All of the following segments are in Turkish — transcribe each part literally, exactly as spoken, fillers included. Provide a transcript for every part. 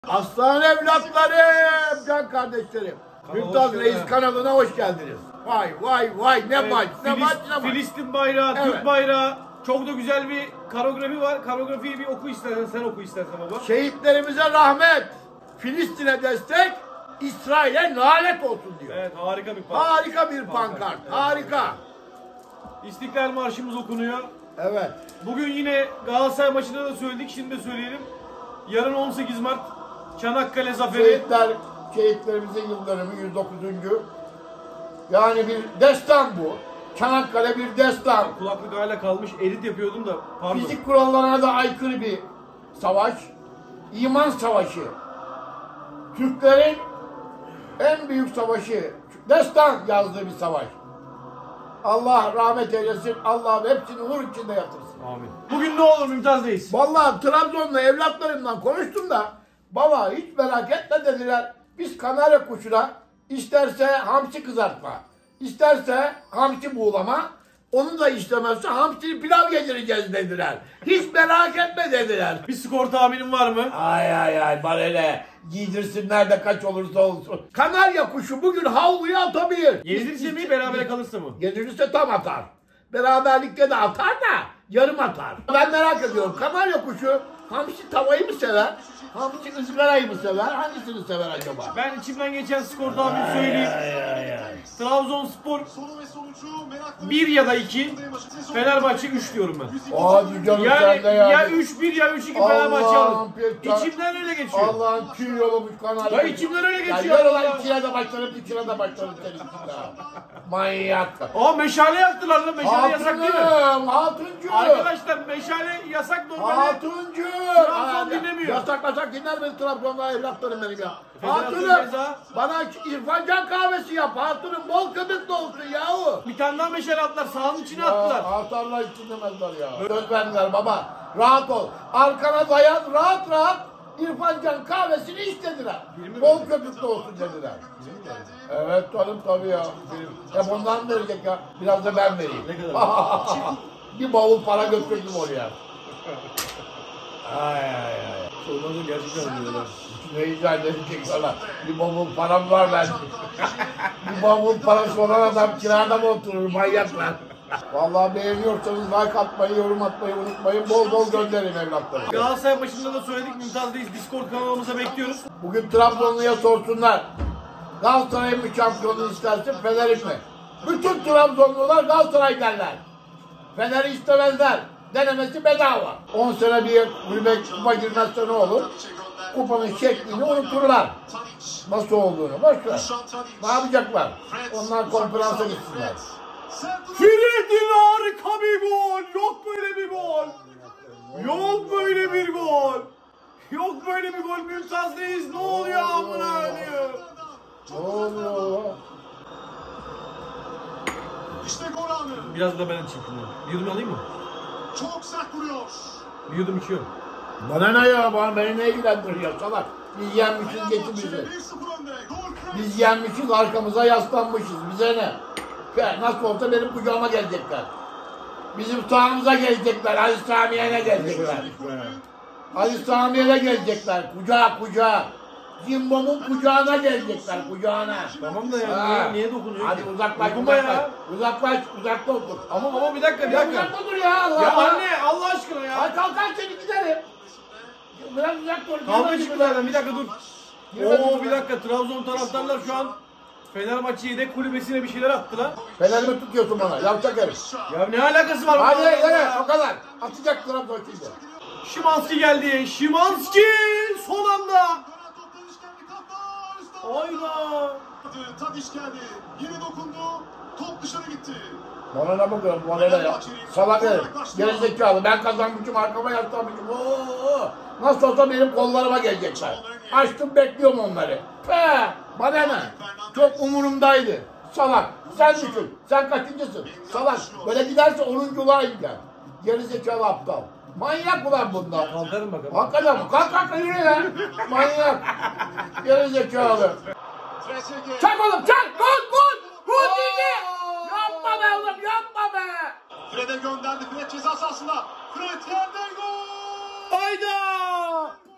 Aslan evlatlarım, can kardeşlerim. Mümtaz Reis kanalına hoş geldiniz. Vay vay vay ne evet, maç, ne maç, ne maç. Filistin bayrağı, evet. Türk bayrağı. Çok da güzel bir koreografi var. Koreografiyi bir oku istersen, sen oku istersen baba. Şehitlerimize rahmet, Filistin'e destek, İsrail'e lanet olsun diyor. Evet, harika bir pankart. Harika bir pankart, pankart. Evet. Harika. İstiklal Marşımız okunuyor. Evet. Bugün yine Galatasaray maçında da söyledik, şimdi de söyleyelim. Yarın on sekiz Mart Çanakkale Zaferi. Şehitler, şehitlerimizin yıldönümü yüz dokuzuncu Yani bir destan bu. Çanakkale bir destan. Kulaklık hala kalmış, edit yapıyordum da pardon. Fizik kurallarına da aykırı bir savaş. İman savaşı. Türklerin en büyük savaşı. Destan yazdığı bir savaş. Allah rahmet eylesin. Allah hepsini nur içinde yatırsın. Amin. Bugün ne olur Mümtaz Reis? Vallahi Trabzon'la evlatlarımdan konuştum da baba hiç merak etme dediler. Biz kanarya kuşuna isterse hamsi kızartma, isterse hamsi buğulama, onu da istemezse hamsi pilav yedireceğiz dediler. Hiç merak etme dediler. Bir skor tahminin var mı? Ay ay ay bana ne? Giydirsinler de kaç olursa olsun. Kanarya kuşu bugün havluya atabilir. Yenilirse mi, berabere kalırsa mı? Yenilirse tam atar. Beraberlikte de atar da yarım atar. Ben merak ediyorum. Kanarya kuşu hamsi tavayı mı sever? Hamsi ızgarayı mı sever? Hangisini sever acaba? Ben içimden geçen skor tahmini söyleyeyim. Ay, ay, ay. Trabzonspor bir ya da iki, Fenerbahçe üç diyorum ben. Hadi canım yani, sen de yani. Ya üç bir ya üç iki Fenerbahçe alır. İçimden öyle geçiyor. Allah'ın tüy yolumuş Kanarya. Ya içimden öyle geçiyor. Ya yarılar içine de başlarım, içine de başlarım senin içinde. Manyak. Aa meşale yaktılar lan, meşale yasak değil mi? Hatuncu. Arkadaşlar meşale yasak normalde. Hatuncu. Trabzon dinlemiyor. Yasaklasak dinler beni Trabzon'da evlatlarım benim ya. Hatunum bana İrfan Can kahvesi yap. Hatunum bol köpükle olsun yahu. Bir tane daha meşale attılar, sahanın içine attılar. Atarlar hiç dinlemezler ya. Söz verdiler baba. Rahat ol. Arkana dayan rahat rahat. İrfan Can kahvesini istediler. Bol köpükle olsun dediler. Evet canım tabii ya. Hep ondan verecek ya. Biraz da ben vereyim. Ne kadar? Bir bavul para götürdüm oraya. Ay ay ay. Olmazsa gerçekten ödüyorlar. Ne güzel verecek sana. Bir bavul param var ben. Bir bavul parası olan adam kirada mı oturur manyaklar? Vallahi beğeniyorsanız like atmayı, yorum atmayı unutmayın. Bol bol gönderin evlatlarım. Galatasaray maçında da söyledik, Mümtaz'dayız. Discord kanalımıza bekliyoruz. Bugün Trabzonlu'ya sorsunlar. Galatasaray'ın mı şampiyonluğu istersin, Fener'in mi? Bütün Trabzonlular Galatasaray derler. Fener'i istemezler. Denemesi bedava. on sene bir kulübe kupa girmezse ne olur? Kupanın şeklini unuturlar. Nasıl olduğunu. Boşver. Ne yapacaklar? Onlar konferansa gitsinler. Fred'in harika bir gol. Yok böyle bir gol. Yok böyle bir gol. Yok böyle bir gol. Mümtaz'dayız. Ne oluyor amına koyayım? Ne oluyor? İşte gol anı. Biraz da ben çekeyim. Bir yudum alayım mı? Çok sert vuruyor. Bir yudum içiyorum. Bana ne ya? Bana beni ne ilgilendiriyor salak? Biz yenmişiz geçin bizi. Biz yenmişiz arkamıza yaslanmışız. Bize ne? Nasıl olsa benim kucağıma gelecekler. Bizim sahamıza gelecekler. Ali Samiye'ne gelecekler. Ali Samiye'ne gelecekler. Kucağa kucağa. Cimbom'un kucağına gelecekler. Kucağına. Tamam da ya. Niye dokunuyor Hadi ki? uzaklaş Dokunma uzaklaş. ya. Uzaklaş uzakta otur. Ama baba bir dakika bir Ya dakika. uzakta dur ya. Allah Ya Allah. anne Allah aşkına ya. Hadi kalkar seni giderim. Biraz uzak dur. Kavga çıktılardan bir dakika dur. Oo bir dakika, Trabzon taraftarlar şu an Fenerbahçe yedek kulübesine bir şeyler attılar. Fener'imi tutuyorsun bana. Yapacak herif. Ya ne alakası var? Hadi hadi o kadar. Atacak Trabzon şimdi. Şimanski geldi. Şimanski son anda. Ayda. Tadiş geldi. Yine dokundu. Top dışarı gitti. Bana ne bakıyorum bana ne ya. Salak herif. Gerizekalı. Ben kazanmışım arkama yaslanmışım. Oo. Nasıl olsa benim kollarıma gelecekler. Açtım bekliyorum onları. Pe, bana ne? Çok umurumdaydı. Salak. Sen düşün. Sen kaçıncısın? Salak. Böyle giderse onunculuğa gider. Gerizekalı aptal. Manyak ulan bunlar. Kalkarım bakalım. Hakikaten mi? Kalk kalk yürü ya. Manyak. Gerizekalı. Çak oğlum çak. Gol gol. Gol dedi. Yapma be oğlum yapma be. Fred'e gönderdi. Fred ceza sahasında. Fred yerden gol. Hayda.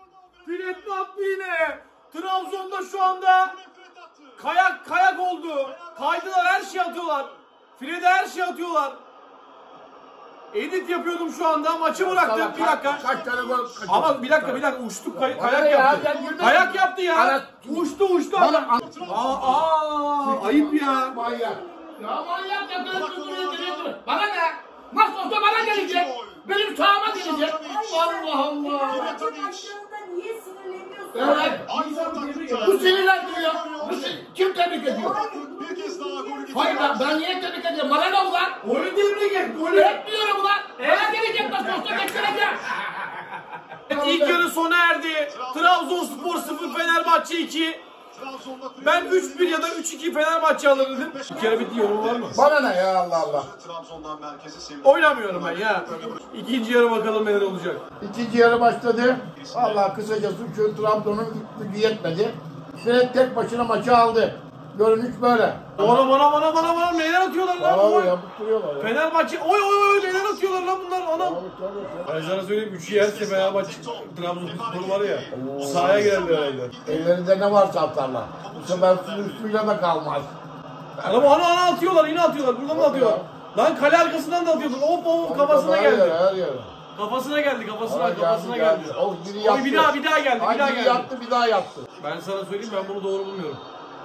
Fred ne yaptı yine? Trabzon'da şu anda kayak kayak oldu. Kaydılar, her şey atıyorlar. Fred'e her şey atıyorlar. Edit yapıyordum şu anda. Maçı bıraktım. Bir dakika. Kaç tane gol kaçırdın? Ama bir dakika bir dakika uçtuk. Kay- Bana kayak ya, yaptı. ben girdim. Kayak yaptı ya. Bana- Uçtu uçtu Bana- adam. Aa, aa, ayıp ya. Manyak. Ya manyak ya. Ben duruyor, duruyor. Bana ne? Nasıl olsa bana gelecek. Benim sağıma gelecek. Allah Allah. Niye sinirleniyorsun? Evet. Bu sinirlendiriyor. Bu sin- Kim tebrik ediyor? Bir kez daha gol getirdi. Hayır ben, ben niye tebrik ediyorum? Bana ne ulan? Golü tebrik et. Golü. Etmiyorum ulan. Bana gelecek nasıl olsa geçireceğim. İlk yarı sona erdi. Trabzonspor sıfır, Fenerbahçe iki. Trabzon'da Fred- Ben üç bir ya da üç iki Fenerbahçe alır dedim. Bir kere bitti, yorum var mı? Bana ne ya Allah Allah. Trabzon'dan merkeze sevindim. Oynamıyorum ben ya. İkinci yarı bakalım neler olacak. İkinci yarı başladı. Vallahi kısacası şu Trabzon'un gücü yetmedi. Fred tek başına maçı aldı. Görünüş böyle. Bana bana bana bana bana neler atıyorlar lan? Vallahi Oy. yapıştırıyorlar ya. Fenerbahçe oy oy oy neler atıyorlar lan bunlar anam. Tabii, tabii, tabii. Ben sana söyleyeyim üçü yerse Fenerbahçe Trabzonspor var ya sahaya geldi herhalde. Ellerinde ne varsa atarlar. Bu sefer su suyla da kalmaz. Adam ana ana atıyorlar yine atıyorlar burada mı atıyorlar? Lan kale arkasından da atıyorlar. Hop hop kafasına Her yere, geldi. her yere. Kafasına geldi kafasına Ay, kafasına geldi, geldi. geldi. O biri Oy, yaptı. bir daha bir daha geldi Ay, bir daha biri geldi. yaptı bir daha yaptı. Ben sana söyleyeyim ben bunu doğru bulmuyorum.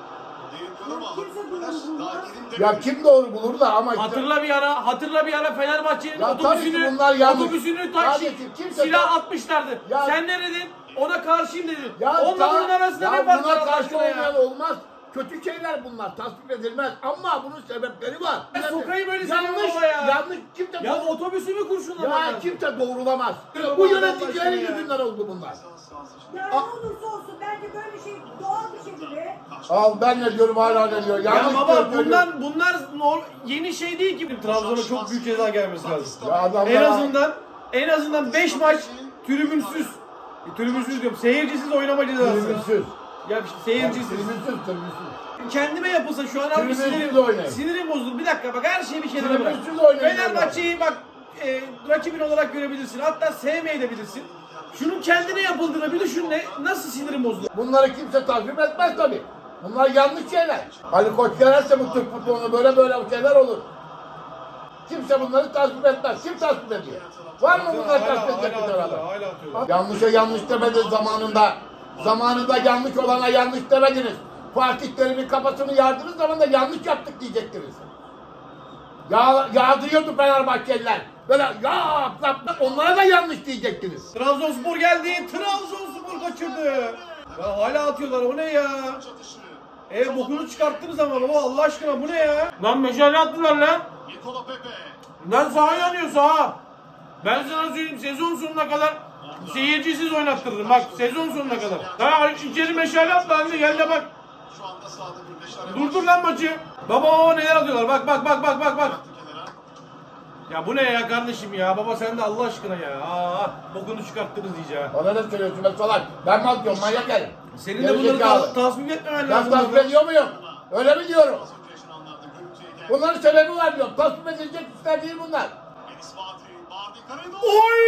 Ya kim doğru bulur da ama işte. Hatırla bir ara, hatırla bir ara Fenerbahçe'nin Ya tabii ki otobüsünü, bunlar yanlış. otobüsünü Kardeşim, taksi, kimse silah ta- atmışlardı. Ya- Sen ne dedin? Ona karşıyım dedin. Ya Onunla ta- bunun arasında ya ne fark var buna Allah karşı aşkına ya? olmayan olmaz. Kötü şeyler bunlar tasvip edilmez ama bunun sebepleri var. Ya sokayım öyle seni yanlış, baba ya. yanlış kimse Ya doğru- otobüsümü kurşunlamadılar. ya kimse doğrulamaz. Ya Bu Allah yöneticilerin aşkına ya. yüzünden oldu bunlar. Ya ne olursa olsun bence böyle şey doğal bir şekilde. Al ben ne diyorum hala ne diyor. Ya Yanlış baba diyor, bunlar bunlar nor- yeni şey değil ki. Trabzon'a çok büyük ceza gelmesi lazım. Ya adamlar- En azından en azından beş maç tribünsüz. E, tribünsüz diyorum. Seyircisiz oynama cezası. Tribünsüz. Ya işte seyircisiz. Tribünsüz, tribünsüz. Kendime yapılsa şu an abi Tribünsüz sinirim, oynayın. sinirim bozuldu. Bir dakika bak her şeyi bir kenara bırak. Tribünsüz oynayın. Fenerbahçe'yi bak e, rakibin olarak görebilirsin. Hatta sevmeyebilirsin. Şunun kendine yapıldığını bir düşün ne nasıl sinirim bozuldu. Bunları kimse tasvip etmez tabii. Bunlar yanlış şeyler. Ali Koç gelirse bu Türk futboluna böyle böyle şeyler olur. Kimse bunları tasvip etmez. Kim tasvip ediyor? Var mı bunları tasvip edecek bir atıyorlar, adam? hala atıyorlar. Yanlışa yanlış demediniz zamanında. Zamanında yanlış olana yanlış demediniz. Fatih Terim'in kafasını yardığınız zaman da yanlış yaptık diyecektiniz. Ya, yağdırıyordu Fenerbahçeliler. Böyle ya yap, onlara da yanlış diyecektiniz. Trabzonspor geldi. Trabzonspor kaçırdı. Ya hala atıyorlar. O ne ya? E bokunu çıkarttınız ama baba Allah aşkına bu ne ya? Lan meşale attılar lan. Nikola Pepe. Lan saha yanıyor saha. Ben sana söyleyeyim sezon sonuna kadar seyircisiz oynattırırım bak sezon sonuna kadar. Daha içeri meşale attı anne gel de bak. Şu anda sahada bir meşale var. Durdur lan maçı. Baba o neler atıyorlar bak bak bak bak bak bak. Kenara. Ya bu ne ya kardeşim ya baba sen de Allah aşkına ya. Aa, bokunu çıkarttınız iyice. Bana ne söylüyorsun ben salak? Ben mi atıyorum manyak herif? Senin de bunları ta- tasvip etmemen Ben lazım. tasvip ediyor muyum? Öyle mi diyorum? Az önce yaşananlarda görüntüye geldi. Bunların sebebi var diyorum. Tasvip edilecek işler değil bunlar. Enis Fatih. Bardi Karadağ. Oy!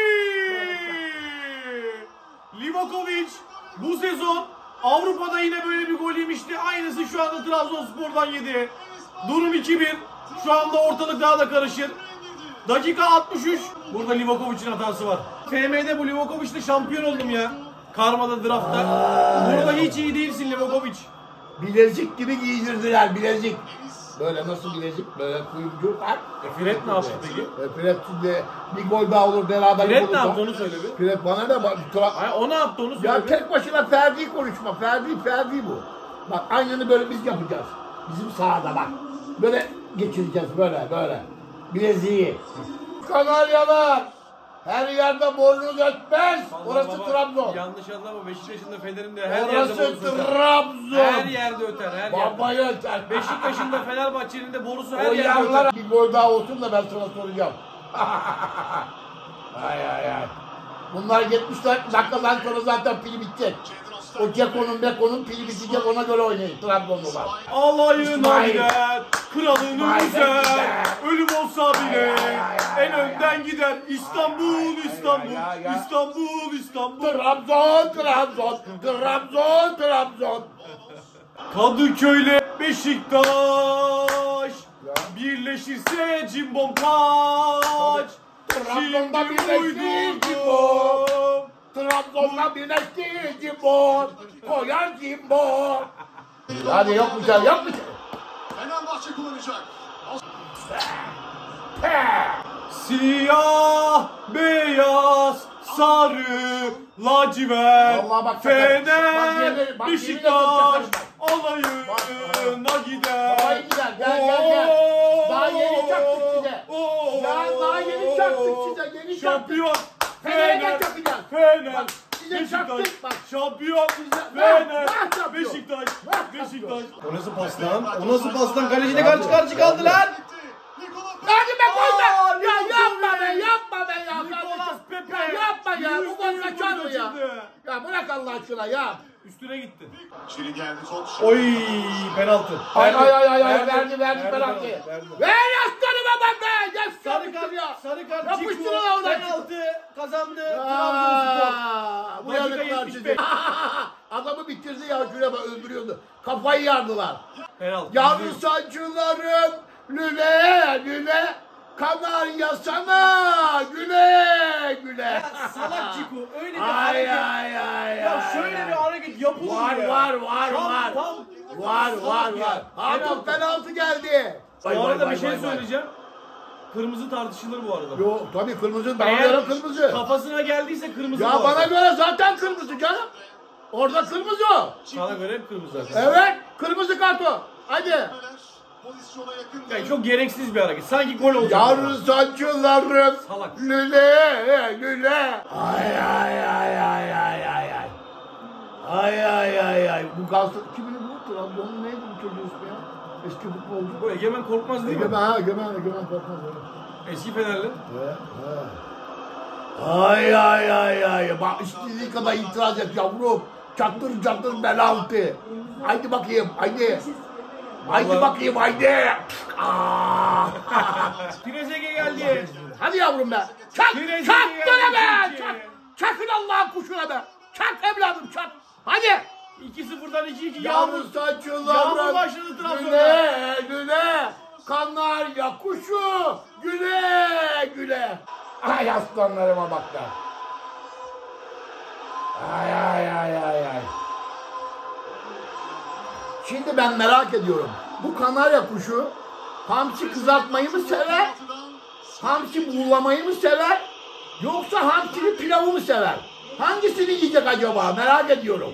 Livakovic bu sezon Avrupa'da yine böyle bir gol yemişti. Aynısı şu anda Trabzonspor'dan yedi. Durum iki bir. Şu anda ortalık daha da karışır. Dakika altmış üç. Burada Livakovic'in hatası var. F M'de bu Livakovic'le şampiyon oldum ya. Karma'da draftta. Burada hiç iyi değilsin Livakovic. Bilezik gibi giydirdiler bilezik. Böyle nasıl bilezik? Böyle kuyumcu. Ha? E Fred ne yaptı peki? E, Fred şimdi bir gol daha olur beraber. Fred ne olursa- yaptı onu söyle bir. Fred bana ne bak. Ay, o ne yaptı onu söyle Ya bir. tek başına Ferdi konuşma. Ferdi Ferdi bu. Bak aynını böyle biz yapacağız. Bizim sahada bak. Böyle geçireceğiz böyle böyle. Bileziği. Kanaryalar. Her yerde bornuz ötmez. Orası Baba, Trabzon. Yanlış anlama Beşiktaş'ın da Fener'in de her yerde Orası borusu öter. Trabzon. Her yerde öter her yerde. Babayı öter. Beşiktaş'ın da Fenerbahçe'nin de borusu her O yerde yanlara öter. bir gol daha olsun da ben sana soracağım. ay ay ay. Bunlar yetmiş dakikadan sonra zaten pili bitecek. O Ceko'nun Beko'nun pili bitecek ona göre oynayın Trabzonlular. Alayına İsmail. gider, Kralını Vay üzer, be. ölüm olsa bile Ay, ay, ay, en ay, önden gider. İstanbul, İstanbul, ay, ay, ay. İstanbul, İstanbul. Trabzon, Trabzon, Trabzon, Trabzon. Kadıköy'le Beşiktaş birleşirse cimbom kaç. Trabzon'da Şimdi birleşti uydurdum. cimbom. Trabzon'da birleşti cimbom. Koyar cimbom. Hadi yok bir şey, yok bir şey. Fenerbahçe kullanacak. Siyah, beyaz, sarı, lacivert, Vallahi bak çakarım. Bak Fener, yemin- bak yemin Beşiktaş ederim alayına gider. Daha gider, gel gel gel. Daha yeni çaktık size. Oo. Ya daha yeni çaktık size, yeni çaktık. Şampiyon, Fener'e Fener, de çakacağız. Fener, Bak, size Beşiktaş, çaktık bak. şampiyon, Size- Fener, Bak, bak şampiyon. Beşiktaş, Bak Beşiktaş. şampiyon. O nasıl pas lan? O nasıl pas lan? Kaleciyle karşı karşı kaldı lan. Hadi be koy be. Aa, Ya Nikolas yapma be, Pepe. yapma be ya Nikolas kardeşim. Pepe. Ya yapma ya, bu Yüzde gol yüz kaçar mı gol ya? kaçırdı. Ya bırak Allah aşkına ya. Üstüne gitti. İçeri geldi top. Oy penaltı. Ay Verdi, ay ay ay verdi, verdi verdi penaltıyı. verdi. Ver aslanıma bak be. Gel Sarı yapıştır kart, ya. sarı kart, Yapıştır Ciku, ona oradan. penaltı kazandı. Trabzonspor. Aa, bu Dakika yazıklar yetmiş size. beş. Adamı bitirdi ya, şuraya bak, öldürüyordu. Kafayı yardılar. Penaltı. Yavru sancılarım lüle lüle. Kanarya sana güle güle. Salak Ciku öyle bir Ay hareket. ay ay Ya ay, şöyle ay. bir hareket yapılır mı Var ya? var var Tam- var. tam- Var var salak ya. var. Hatun Penaltı. penaltı geldi. Bu Vay, arada vay, bir şey vay, vay. söyleyeceğim. Kırmızı tartışılır bu arada. Yok tabii kırmızı, ben Eğer diyorum kırmızı. kafasına geldiyse kırmızı Ya bu bana arada. göre zaten kırmızı canım. Orada kırmızı o. Sana göre hep kırmızı zaten. Evet, kırmızı kart o. Hadi. Pozisyona yakın. Yani çok gereksiz bir hareket. Sanki gol olacak. Yavru sancılarım Salak. lüle lüle. Ay ay ay ay ay ay ay. Ay ay ay ay. Bu kalsın. Kimin bu? Trabzon'un neydi bu çocuğun ismi ya? Eski futbolcu. Bu Egemen Korkmaz değil mi? Egemen ha, Egemen, Egemen Korkmaz. Evet. Eski Fenerli. He, he. Ay ay ay ay. Bak istediğin kadar itiraz et yavrum. Çattır çattır penaltı. Haydi bakayım, haydi. Haydi Vallahi- bakayım, haydi. Aa. Trezeguet geldi. Hadi yavrum be. Çak, Trezeguet çak böyle geldi be. çünkü. Çak. Çakın Allah'ın kuşuna be. Çak evladım, çak. Hadi. iki sıfırdan iki iki Yavru yağmur. saçılarım. Yağmur başladı Trabzon'da. Güle güle. Kanarya kuşu. Güle güle. Ay aslanlarıma bak da. Ay ay ay ay ay. Şimdi ben merak ediyorum. Bu kanarya kuşu hamsi kızartmayı mı sever? Hamsi buğulamayı mı sever? Yoksa hamsili pilavı mı sever? Hangisini yiyecek acaba? Merak ediyorum.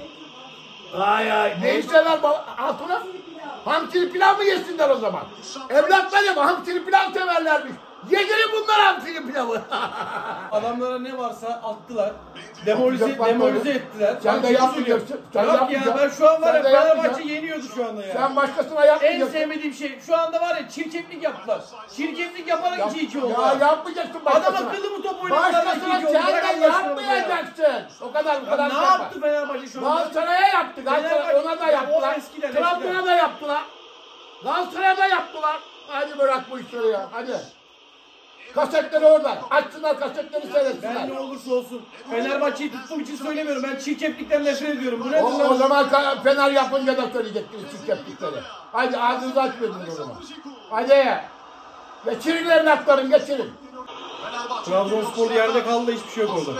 Ay ay. Neyi sever baba? Hatuna? Hamsili pilav mı yesinler o zaman? Evlatlarım hamsili pilav severlermiş. Yedirin bunlar hamsili pilavı. Adamlara ne varsa attılar. Demolize, Yapacak demolize bak ettiler. Sen Bak de bir şey yapmayacaksın. söyleyeyim. Sen Yok ya yapmayacaksın. ben şu an var Sen ya de Fenerbahçe yapmayacaksın. yeniyordu şu anda ya. Sen başkasına En yapmayacaksın. sevmediğim şey şu anda var ya çirkeflik yaptılar. Çirkeflik yaparak Yap- iki iki Ya oldular. yapmayacaksın Adam başkasına. akıllı mı top oynadılar da iki Başkasına iki oldular. sen de yapmayacaksın. O kadar bu Ya kadar. ne yapma. yaptı Fenerbahçe şu anda? Galatasaray'a yaptı. Galatasaray Fenerbahçe- ona da Ya o yaptılar. eskiler, Trabzon'a eskiler. da yaptılar. Galatasaray'a da yaptılar. Hadi bırak bu işleri ya. Hadi. Kasetleri orada. Açsınlar kasetleri seyretsinler. Ben ne olursa olsun Fenerbahçe'yi tuttuğum için söylemiyorum. Ben çirkeflikten nefret ediyorum. Bu ne? O, o zaman ka- Fener yapınca da söyleyecektiniz çirkeflikleri. Hadi ağzınızı açmıyordunuz o zaman. Hadi. Geçirin evlatlarım geçirin. Trabzonspor yerde kaldı, hiçbir şey yok orada.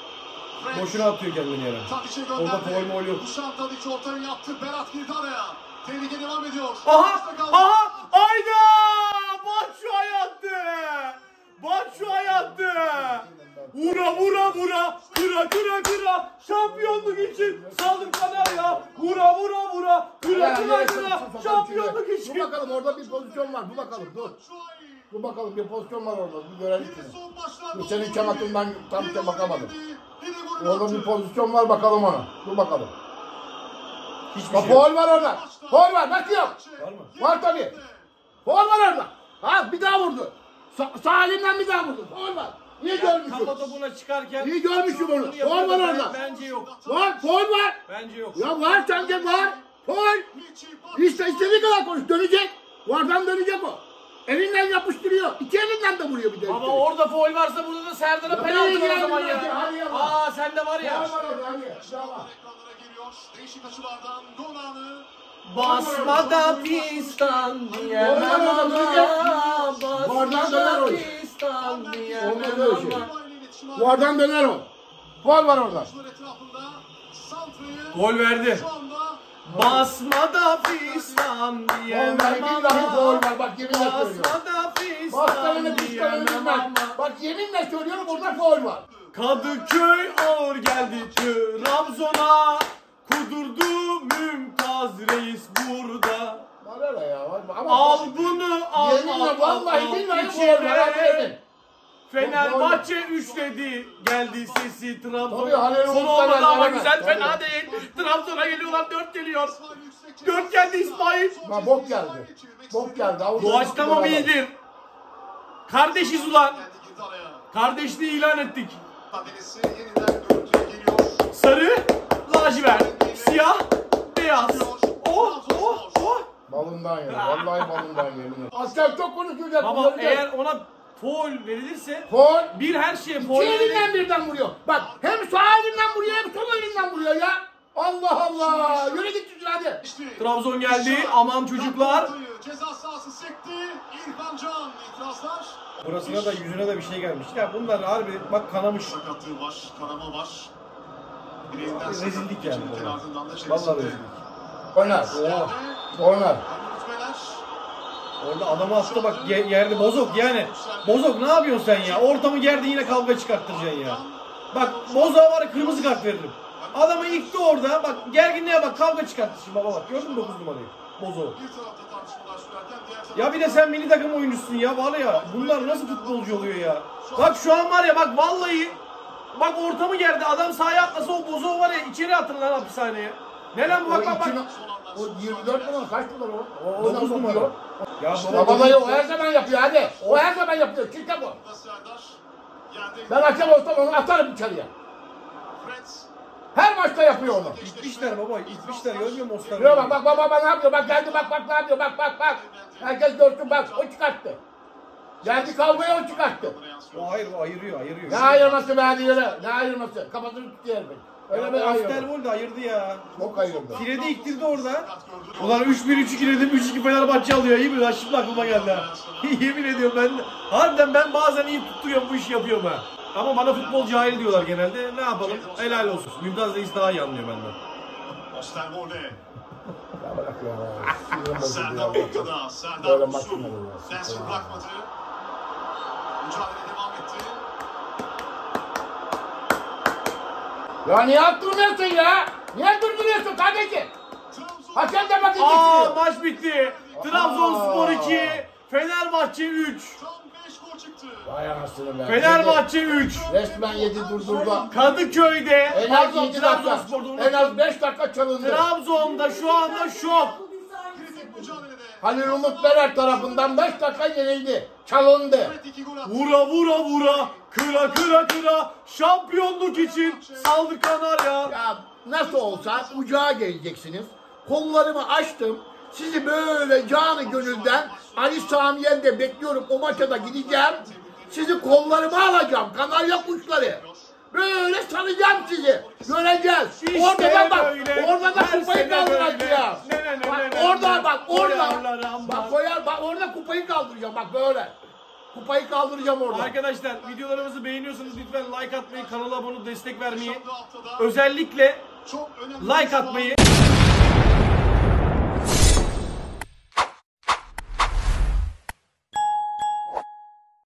Boşuna atıyor kendini yere. Tadic'e Orada gönderdi. foul moul yok. Dušan Tadić ortayı yaptı. Berat girdi araya. Tehlike devam ediyor. Aha! Aha! Ayda! Batshuayi attı! Batshuayi attı! Vura vura vura! Kıra kıra kıra! Şampiyonluk için saldır Kanarya! Vura vura vura! Kıra kıra kıra! Şampiyonluk Dur için! bakalım orada bir pozisyon var. Dur bakalım dur. Dur bakalım bir pozisyon var orada. Bir görelim seni. Bu senin çanakından tam şey bakamadım. Orada bir pozisyon var bakalım ona. Dur bakalım. Hiçbir Bak şey yok. foul var orada. Foul var. Nasıl yok? Var mı? Var tabii. Foul var orada. Ha bir daha vurdu. Sa sağ elinden bir daha vurdu. Foul var. İyi görmüşüm. Kafa topuna çıkarken... İyi görmüşüm onu. Bunu Foul var yapıyor. orada. Bence yok. Var. Foul var. Bence yok. Ya var sence var. Foul. İşte istediği kadar konuş. Dönecek. Vardan dönecek o. Elinden yapıştırıyor. İki elinden de vuruyor bir de. Ama orada foul varsa burada da Serdar'a Ya penaltı beni var o zaman ya. ilgilendirmez ya, hadi ya. Aa sen de var ya. Var var orada, hadi. Bravo. Ekranlara geliyor. Değişik açılardan gol anı. Basma da pistan diyemem Oradan ama. dönecek. Oradan döner Basma o. da pistan diyemem Oradan döner şey. ama. Vardan döner o. Gol var orada. Etrafında Santra'yı Gol verdi. şu anda Basma da pistan Gol diyemem var. Bir daha gol ama. var. Bak yeminle söylüyorum. Basma da Baslarını pistan pislarını diyemem bilmem. ama. Bak yeminle söylüyorum orada gol var. Kadıköy ağır geldi Trabzon'a. Kudurdu Mümtaz Reis burada. Var öyle ya. var. Ama Al bunu al yeminle al al vallahi al billahi içine. gol var. Hadi yemin. Fenerbahçe üçledi. Geldi sesi Tabii, Trabzon. Halil Son Umutlar olmadı ama veremez. güzel Tabii. fena değil. Trabzon'a geliyorlar dört geliyor. Dört geldi İsmail. Ma bok geldi. Bok geldi. Avuç Doğaçlama avuç iyidir. Kardeşiz ulan. geldi girdi araya. Kardeşliği ilan ettik. Mücadelesi yeniden görüntüye geliyor. Sarı, lacivert, siyah, beyaz. Oh oh oh. Balından yemin. Vallahi balından yemin. Aslan çok konuşacak. Baba bunları da. eğer ona foul verilirse Gol. bir her şeye İki foul elinden verilir. birden vuruyor. Bak hem sağ elinden vuruyor hem sol elinden vuruyor ya. Allah Allah. Yürü git yüzüne hadi. Trabzon geldi. Aman çocuklar. Ceza sahası sekti. İrfan Can itirazlar. Burasına da yüzüne de bir şey gelmiş. Ya bunlar harbi bak kanamış. Sakatlığı var, kanama var. Bileğinden Rezillik sakatlık yani geçirdi, bu. ardından da Vallahi çenesinde. rezillik. Oynar. Yerde Oynar. Rütbeler. Orada adamı attı bak ye- yerde bozok yani. Bozok ne yapıyorsun sen ya? Ortamı gerdi yine kavga çıkarttıracaksın ya. Bak Bozok'a var ya kırmızı kart veririm. Adamı yıktı orada bak gerginliğe bak kavga çıkarttı şimdi baba bak gördün mü dokuz numarayı? Bozok. Bir tarafta tartışmalar sürerken diğer tarafta... Ya bir de sen milli takım oyuncusun ya var ya bunlar nasıl futbolcu oluyor ya? Bak şu an var ya bak vallahi bak ortamı gerdi adam sahaya atlasa o Bozok var ya içeri atın lan hapishaneye. Ne lan bu bak bak bak. O yirmi dört numara kaç numara o? O dokuz dokuz numara. numara. Ya Ya baba ya o her zaman yapıyor hadi. O her zaman yapıyor. Çık bu. Serdar. Yerde Ben hakem olsam onu atarım içeriye. Fred. Her maçta yapıyor onu. İtmişler baba itmişler görmüyor musun Oscar? Görüyor bak bak bak bak ne yapıyor bak geldi bak bak ne yapıyor bak bak bak. Herkes görsün bak o çıkarttı. Geldi kavgaya o çıkarttı. O hayır o ayırıyor ayırıyor. Ne ayırması be hadi yürü. Ne ayırması? Kafasını tutuyor herif. Öyle bir ayırdı. Osterwold de ayırdı ya. Çok ayırdı. Fredi iktirdi orada. Ulan üç bir üç iki dedim üç iki Fenerbahçe alıyor. İyi mi lan şimdi aklıma geldi ha. Yemin ediyorum ben harbiden ben bazen iyi tutturuyorum bu işi yapıyorum ha. Ama bana futbol cahil diyorlar genelde. Ne yapalım? Helal olsun. Mümtaz Reis daha iyi anlıyor benden. Osterwolde. Ya bırak ya. Sinirim bozuldu Serdar ya. ortada. Serdar Böyle Musul. maçın olur ya. Densil bırakmadı. Mücadele devam etti. Ya niye attırmıyorsun ya? Niye durduruyorsun kardeşim? Trabzon. Hakem de vakit Aa geçiriyor. maç bitti. Trabzonspor iki, Fenerbahçe üç. Tam beş gol çıktı. Vay anasını be. Fenerbahçe üç. Yedi. Resmen yedi durdurdu. Kadıköy'de En az pardon yedi dakika. Trabzonspor'da En az beş dakika çalındı. Trabzon'da şu anda şok. Kritik mücadelede. Halil Umut Berer tarafından beş dakika yenildi. Çalındı. Fred iki gol attı. Vura vura vura, kıra kıra kıra, şampiyonluk için saldı Kanarya. Ya nasıl olsa ucağa geleceksiniz. Kollarımı açtım. Sizi böyle canı gönülden Ali Samiyen'de bekliyorum. O maça da gideceğim. Sizi kollarıma alacağım. Kanarya kuşları. Böyle saracağım sizi. Göreceğiz. İşte orada da bak. böyle, Orada da her kupayı sene kaldıracağım. böyle. Ne, ne, ne, Bak ne, ne, orada ne. bak orada. Koyarlar ama. Bak koyar bak orada kupayı kaldıracağım. Bak böyle. Kupayı kaldıracağım orada. Arkadaşlar videolarımızı beğeniyorsanız lütfen like atmayı, kanala abone olup destek vermeyi, Şu anda haftada özellikle çok önemli like bir atmayı. zaman.